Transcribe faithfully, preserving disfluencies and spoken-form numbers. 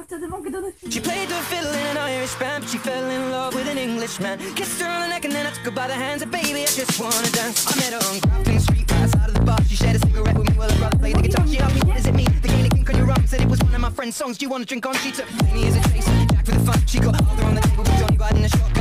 Cazzo, devo anche dove She played the fiddle in an Irish band, but she fell in love with an Englishman. Kissed her on the neck and then I took her by the hands, and baby, I just wanna dance. I met her on Grafton Street, right outside of the bar. She shared a cigarette with me while her brother played the guitar. She asked me, what does it mean? The Gaelic ink on your arm, said it was one of my friend's songs. Do you wanna drink on? She took me as a chaser, Jack for the fun. She got harder on the table with Johnny riding the shot.